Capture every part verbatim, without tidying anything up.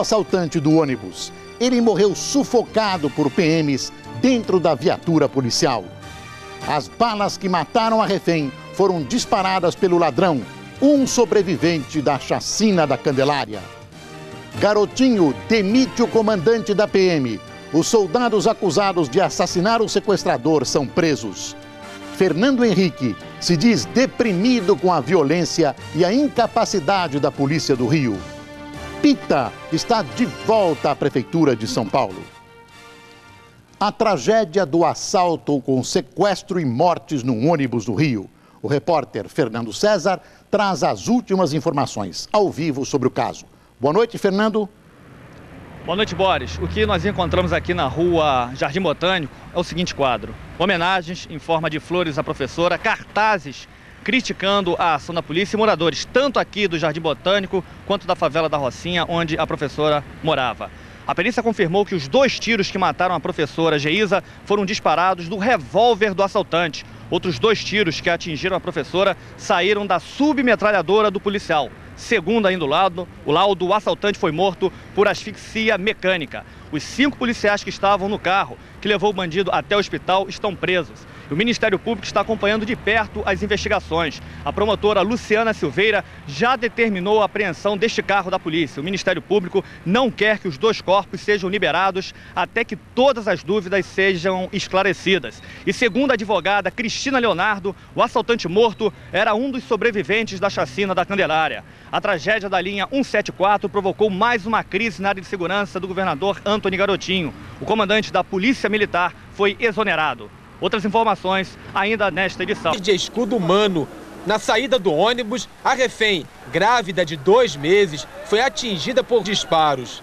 assaltante do ônibus. Ele morreu sufocado por P Ms dentro da viatura policial. As balas que mataram a refém foram disparadas pelo ladrão, um sobrevivente da chacina da Candelária. Garotinho demite o comandante da P M. Os soldados acusados de assassinar o sequestrador são presos. Fernando Henrique se diz deprimido com a violência e a incapacidade da Polícia do Rio. Pita está de volta à Prefeitura de São Paulo. A tragédia do assalto com sequestro e mortes num ônibus do Rio. O repórter Fernando César traz as últimas informações ao vivo sobre o caso. Boa noite, Fernando. Boa noite, Boris. O que nós encontramos aqui na rua Jardim Botânico é o seguinte quadro: homenagens em forma de flores à professora, cartazes criticando a ação da polícia e moradores, tanto aqui do Jardim Botânico quanto da favela da Rocinha, onde a professora morava. A perícia confirmou que os dois tiros que mataram a professora Geisa foram disparados do revólver do assaltante. Outros dois tiros que atingiram a professora saíram da submetralhadora do policial. Segundo ainda o laudo, o laudo, o assaltante foi morto por asfixia mecânica. Os cinco policiais que estavam no carro, que levou o bandido até o hospital, estão presos. O Ministério Público está acompanhando de perto as investigações. A promotora Luciana Silveira já determinou a apreensão deste carro da polícia. O Ministério Público não quer que os dois corpos sejam liberados até que todas as dúvidas sejam esclarecidas. E segundo a advogada Cristina Leonardo, o assaltante morto era um dos sobreviventes da chacina da Candelária. A tragédia da linha cento e setenta e quatro provocou mais uma crise na área de segurança do governador Antony Garotinho. O comandante da Polícia Militar foi exonerado. Outras informações ainda nesta edição. De escudo humano. Na saída do ônibus, a refém, grávida de dois meses, foi atingida por disparos.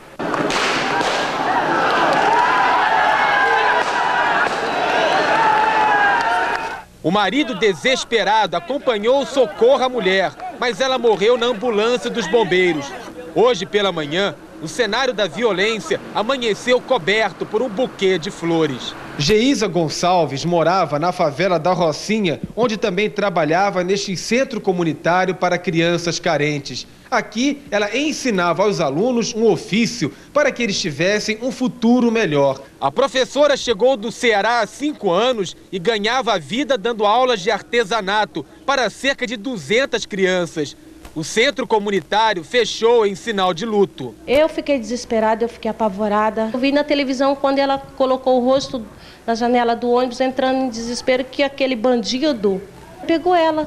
O marido, desesperado, acompanhou o socorro à mulher, mas ela morreu na ambulância dos bombeiros. Hoje pela manhã, o cenário da violência amanheceu coberto por um buquê de flores. Geisa Gonçalves morava na favela da Rocinha, onde também trabalhava neste centro comunitário para crianças carentes. Aqui, ela ensinava aos alunos um ofício para que eles tivessem um futuro melhor. A professora chegou do Ceará há cinco anos e ganhava a vida dando aulas de artesanato para cerca de duzentas crianças. O centro comunitário fechou em sinal de luto. Eu fiquei desesperada, eu fiquei apavorada. Eu vi na televisão quando ela colocou o rosto na janela do ônibus, entrando em desespero, que aquele bandido pegou ela.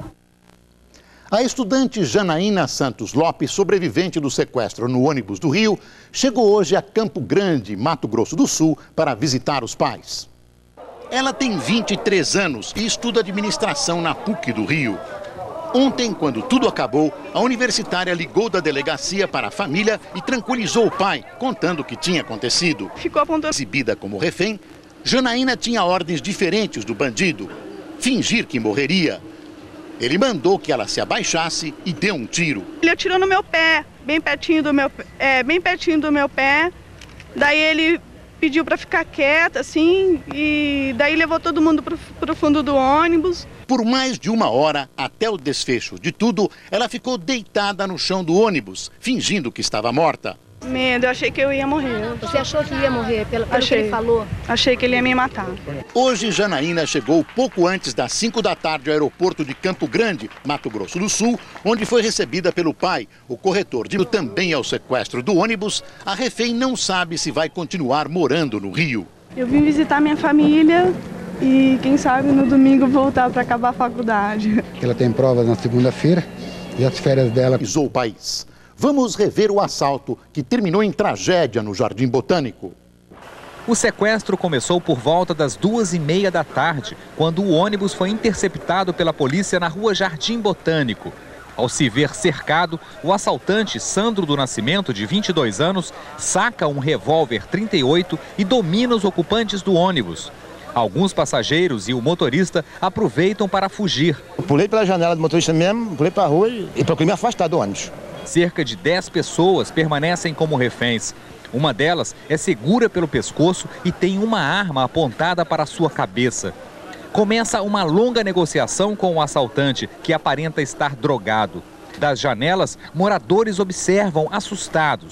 A estudante Janaína Santos Lopes, sobrevivente do sequestro no ônibus do Rio, chegou hoje a Campo Grande, Mato Grosso do Sul, para visitar os pais. Ela tem vinte e três anos e estuda administração na P U C do Rio. Ontem, quando tudo acabou, a universitária ligou da delegacia para a família e tranquilizou o pai, contando o que tinha acontecido. Ficou apontando. Exibida como refém, Janaína tinha ordens diferentes do bandido: fingir que morreria. Ele mandou que ela se abaixasse e deu um tiro. Ele atirou no meu pé, bem pertinho do meu, é, bem pertinho do meu pé. Daí ele pediu para ficar quieta, assim, e daí levou todo mundo para o fundo do ônibus. Por mais de uma hora, até o desfecho de tudo, ela ficou deitada no chão do ônibus, fingindo que estava morta. Medo, eu achei que eu ia morrer. Você achou que ia morrer pelo, pelo achei, que ele falou? Achei que ele ia me matar. Hoje, Janaína chegou pouco antes das cinco da tarde ao aeroporto de Campo Grande, Mato Grosso do Sul, onde foi recebida pelo pai, o corretor. De também ao sequestro do ônibus, a refém não sabe se vai continuar morando no Rio. Eu vim visitar minha família e, quem sabe, no domingo voltar para acabar a faculdade. Ela tem provas na segunda-feira e as férias dela. Pisou o país. Vamos rever o assalto que terminou em tragédia no Jardim Botânico. O sequestro começou por volta das duas e meia da tarde, quando o ônibus foi interceptado pela polícia na rua Jardim Botânico. Ao se ver cercado, o assaltante Sandro do Nascimento, de vinte e dois anos, saca um revólver trinta e oito e domina os ocupantes do ônibus. Alguns passageiros e o motorista aproveitam para fugir. Eu pulei pela janela do motorista mesmo, pulei para a rua e procurei me afastar do ônibus. Cerca de dez pessoas permanecem como reféns. Uma delas é segura pelo pescoço e tem uma arma apontada para sua cabeça. Começa uma longa negociação com o assaltante, que aparenta estar drogado. Das janelas, moradores observam assustados.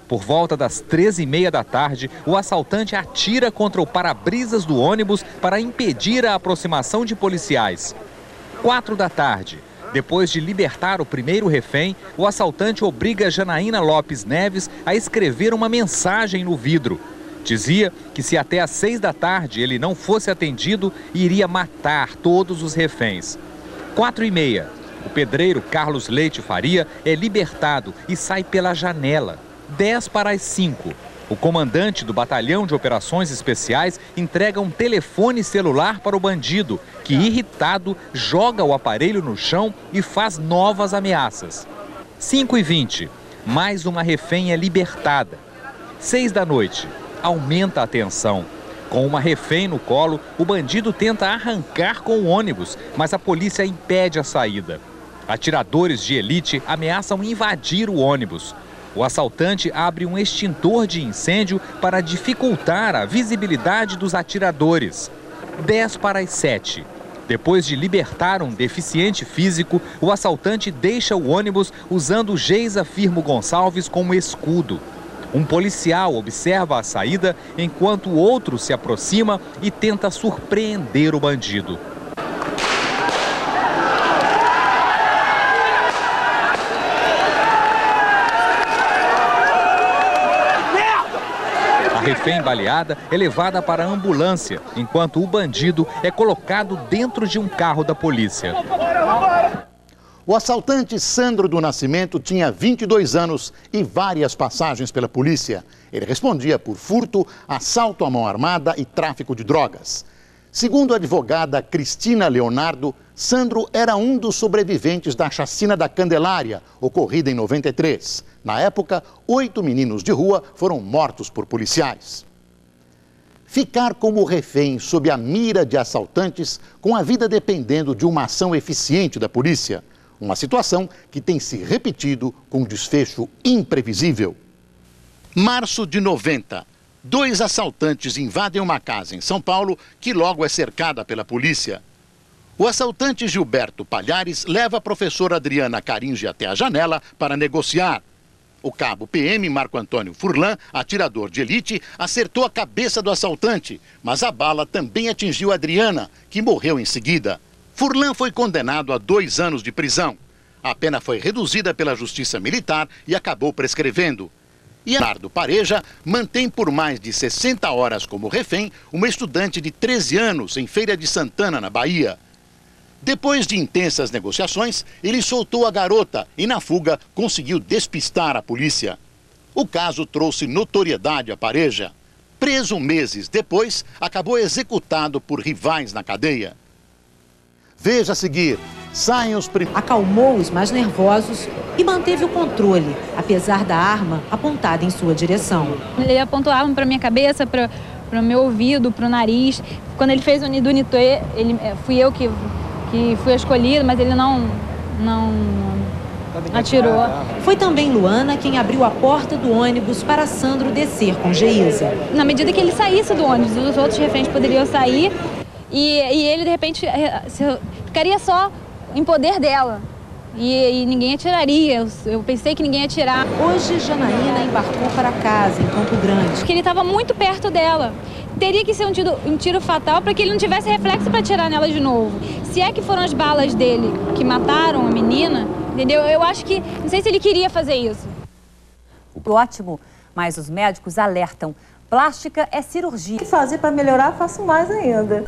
Por volta das treze e meia da tarde, o assaltante atira contra o para-brisas do ônibus para impedir a aproximação de policiais. Quatro da tarde, depois de libertar o primeiro refém, o assaltante obriga Janaína Lopes Neves a escrever uma mensagem no vidro. Dizia que se até às seis da tarde ele não fosse atendido, iria matar todos os reféns. Quatro e meia, o pedreiro Carlos Leite Faria é libertado e sai pela janela. Dez para as cinco, o comandante do Batalhão de Operações Especiais entrega um telefone celular para o bandido, que, irritado, joga o aparelho no chão e faz novas ameaças. cinco e vinte, mais uma refém é libertada. seis da noite, aumenta a tensão. Com uma refém no colo, o bandido tenta arrancar com o ônibus, mas a polícia impede a saída. Atiradores de elite ameaçam invadir o ônibus. O assaltante abre um extintor de incêndio para dificultar a visibilidade dos atiradores. dez para as sete. Depois de libertar um deficiente físico, o assaltante deixa o ônibus usando Geisa Firmo Gonçalves como escudo. Um policial observa a saída enquanto o outro se aproxima e tenta surpreender o bandido. A refém baleada é levada para a ambulância, enquanto o bandido é colocado dentro de um carro da polícia. O assaltante Sandro do Nascimento tinha vinte e dois anos e várias passagens pela polícia. Ele respondia por furto, assalto à mão armada e tráfico de drogas. Segundo a advogada Cristina Leonardo, Sandro era um dos sobreviventes da chacina da Candelária, ocorrida em noventa e três. Na época, oito meninos de rua foram mortos por policiais. Ficar como refém sob a mira de assaltantes, com a vida dependendo de uma ação eficiente da polícia. Uma situação que tem se repetido com um desfecho imprevisível. Março de noventa. Dois assaltantes invadem uma casa em São Paulo que logo é cercada pela polícia. O assaltante Gilberto Palhares leva a professora Adriana Caringe até a janela para negociar. O cabo P M Marco Antônio Furlan, atirador de elite, acertou a cabeça do assaltante, mas a bala também atingiu Adriana, que morreu em seguida. Furlan foi condenado a dois anos de prisão. A pena foi reduzida pela Justiça Militar e acabou prescrevendo. E Leonardo Pareja mantém por mais de sessenta horas como refém uma estudante de treze anos em Feira de Santana, na Bahia. Depois de intensas negociações, ele soltou a garota e, na fuga, conseguiu despistar a polícia. O caso trouxe notoriedade a Pareja. Preso meses depois, acabou executado por rivais na cadeia. Veja a seguir, saem os primeiros... Acalmou os mais nervosos e manteve o controle, apesar da arma apontada em sua direção. Ele apontou a arma para minha cabeça, para o meu ouvido, para o nariz. Quando ele fez o Nidunité, ele fui eu que, que fui escolhida, mas ele não, não atirou. Foi também Luana quem abriu a porta do ônibus para Sandro descer com Geisa. Na medida que ele saísse do ônibus, os outros reféns poderiam sair. E, e ele, de repente, ficaria só em poder dela. E, e ninguém atiraria. Eu, eu pensei que ninguém ia atirar. Hoje, Janaína embarcou para casa, em Campo Grande. Porque ele estava muito perto dela. Teria que ser um tiro, um tiro fatal para que ele não tivesse reflexo para atirar nela de novo. Se é que foram as balas dele que mataram a menina, entendeu? Eu acho que... Não sei se ele queria fazer isso. Ótimo, mas os médicos alertam. Plástica é cirurgia. O que fazer para melhorar, faço mais ainda.